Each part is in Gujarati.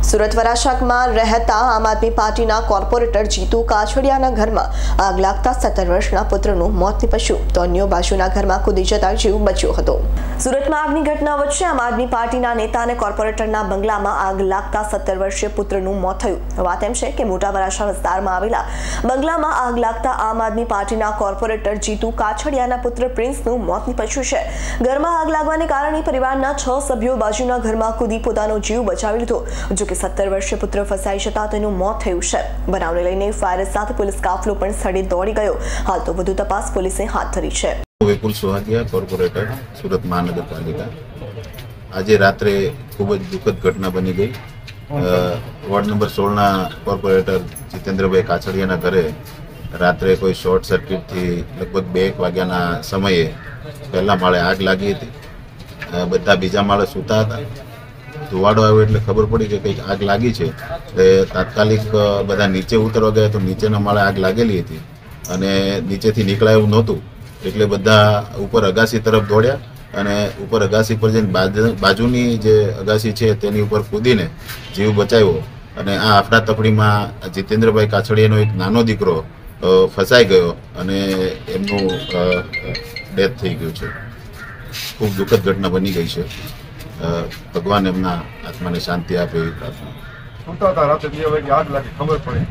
સુરત વરાછામાં રહેતા આમ આદમી પાર્ટીના કોર્પોરેટર જીતુ કાછડિયાના ઘરમાં આગ લાગતા 17 વર્ષના પુત્રનું મોત નીપજ્યું તો અન્ય બાજુના ઘરમાં કૂદી જતા જીવ બચ્યો હતો। સુરતમાં આગની ઘટના વચ્ચે આમ આદમી પાર્ટીના નેતા અને કોર્પોરેટરના બંગલામાં આગ લાગતા 17 વર્ષીય પુત્રનું મોત થયું। વાત એમ છે કે મોટા વરાછા વિસ્તારમાં આવેલા બંગલામાં આગ લાગતા આમ આદમી પાર્ટીના કોર્પોરેટર જીતુ કાછડિયાના પુત્ર પ્રિન્સનું મોત નીપજ્યું છે। ઘરમાં આગ લાગવાને કારણે પરિવારના 6 સભ્યો બાજુના ઘરમાં કૂદી પોતાનો જીવ બચાવી લીધો। જો કે 17 વર્ષીય પુત્ર ફસાઈ જતા તેનું મોત થયું છે। બનાવને લઈને ફાયર સાથે પોલીસ કાફલો પણ સ્થળે દોડી ગયો। હાલ તો વધુ તપાસ પોલીસે હાથ ધરી છે। વિપુલ સોહાગિયા કોર્પોરેટર સુરત મહાનગરપાલિકા। આજે રાત્રે ખૂબ જ દુઃખદ ઘટના બની ગઈ। વોર્ડ નંબર 16ના કોર્પોરેટર જીતેન્દ્રભાઈ કાછડિયાના ઘરે રાત્રે કોઈ શોર્ટ સર્કિટથી લગભગ 2 વાગ્યાના સમયે પહેલા માળે આગ લાગી હતી। બધા બીજા માળે સૂતા હતા। ધુવાડો આવ્યો એટલે ખબર પડી કે કંઈક આગ લાગી છે, એટલે તાત્કાલિક બધા નીચે ઉતરવા ગયા તો નીચેના માળે આગ લાગેલી હતી અને નીચેથી નીકળાય એવું નહોતું, એટલે બધા ઉપર અગાસી તરફ દોડ્યા અને ઉપર અગાસી પર જઈને બાજુની જે અગાસી છે તેની ઉપર કૂદીને જીવ બચાવ્યો। અને આ અફડાતફડીમાં જીતેન્દ્રભાઈ કાછડિયાનો એક નાનો દીકરો ફસાઈ ગયો અને એમનું ડેથ થઈ ગયું છે। ખૂબ દુઃખદ ઘટના બની ગઈ છે। ભગવાન એમના આત્માને શાંતિ આપે એવી પ્રાર્થના। સૂતા હતા, રાતે 2 વાગે આગ લાગી, ખબર પડી।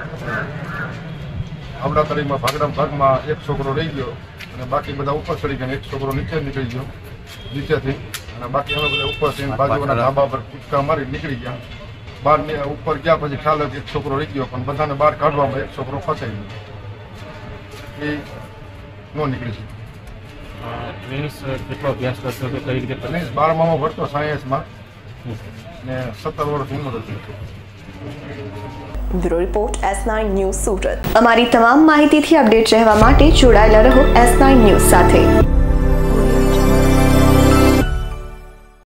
હમણાં તરીમાં ભાગમાં એક છોકરો રહી ગયો અને બાકી બધા ઉપર ચડી ગયા। એક છોકરો નીચે નીકળી ગયો નીચેથી, અને બાકી અમે બધા ઉપર થઈને બાજુના ધાબા પર કૂદકા મારી નીકળી ગયા। બહાર ઉપર ગયા પછી ખ્યાલ આવ્યો એક છોકરો રહી ગયો, પણ બધાને બહાર કાઢવામાં એક છોકરો ફસાઈ ગયો, એ ન નીકળી શક્યો। કેટલો અભ્યાસ કરતો હતો, કઈ રીતે? 12માં ભણતો સાયન્સમાં ને 17 વર્ષ ઉંમર હતી। Bureau report S9 news Surat. અમારી તમામ માહિતીથી અપડેટ રહેવા માટે જોડાયેલા રહો S9 ન્યૂઝ સાથે।